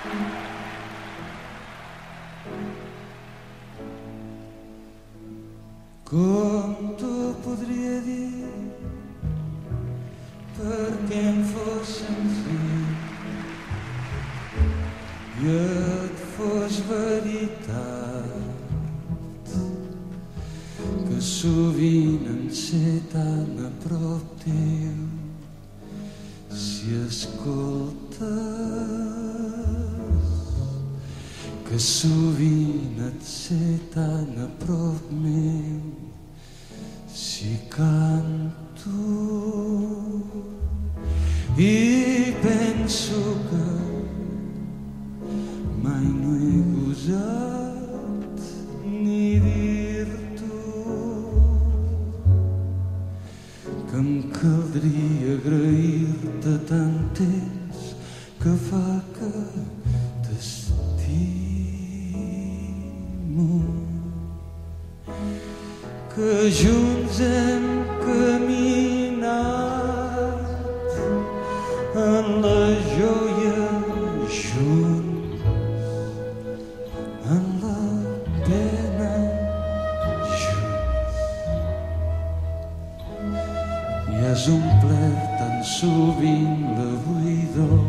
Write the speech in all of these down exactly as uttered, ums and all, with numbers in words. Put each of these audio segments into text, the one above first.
Com t'ho podria dir perquè em fos senzill i et fos veritat que sovint en ser tan a prop teu si escoltes que sovint et sé tan a prop meu si canto i penso que mai no he gosat ni dir-t'ho que em caldria agrair-te tant temps que fa que t'estimo que junts hem caminat en la joia junts, en la pena junts. I has omplert tan sovint la buidor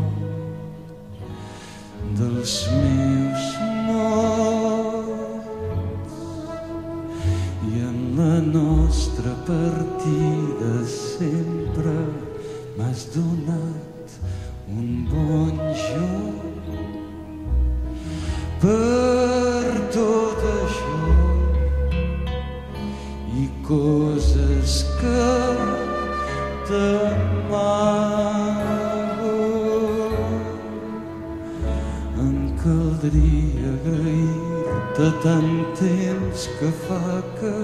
dels meus mots i en la nostra partida sempre m'has donat un bon joc. Per tot això i coses que t'amago em caldria agrair-te tant temps que fa que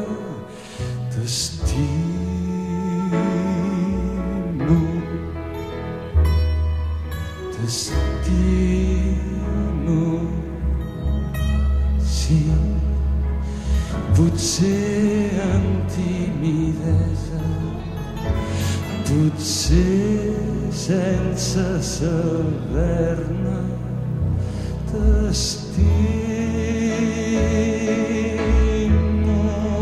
t'estimo, t'estimo, sí, potser amb timidesa, potser sense saber-ne, t'estimo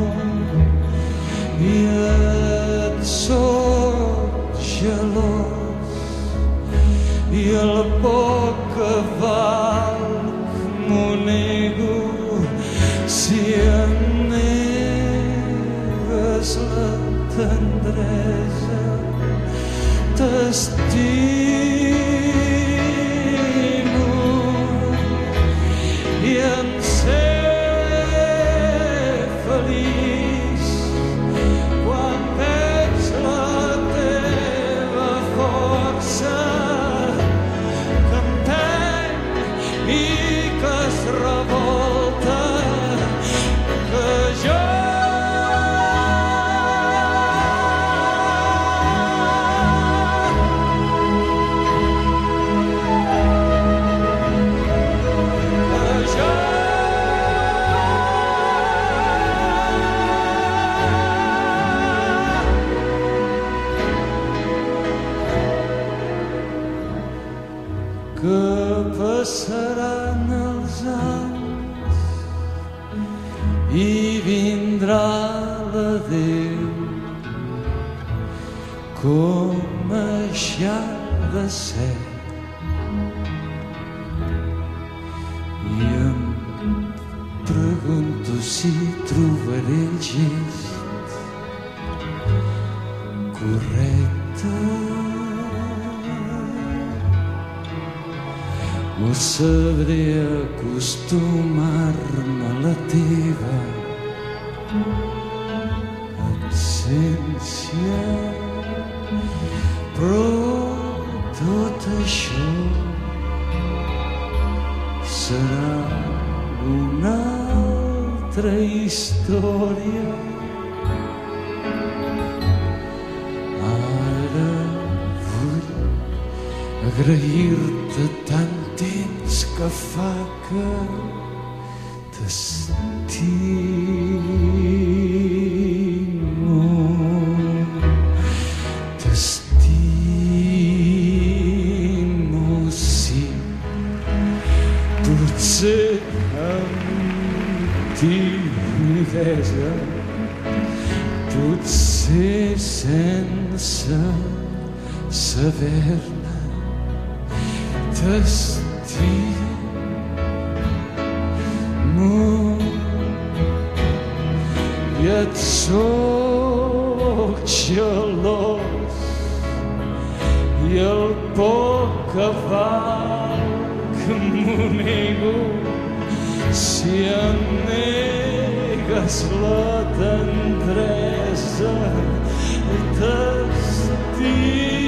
i et soc gelós i el poc que valc m'ho nego si em negues la tendresa. T'estimo i em sé feliç quan veig la teva força que empeny i que es revolta, que jo que passaran els anys i vindrà l'adéu com això ha de ser i em pregunto si trobaré el gest correcte o sabré acostumar-me a la teva absència, però tot això serà una altra història. Ara vull agrair-te tant temps que fa que t'estimo, t'estimo, sí, tendresa, potser sense saber-ne t'estimo i et soc gelós i el poc que valc m'ho nego si em negues la tendresa t'estimo.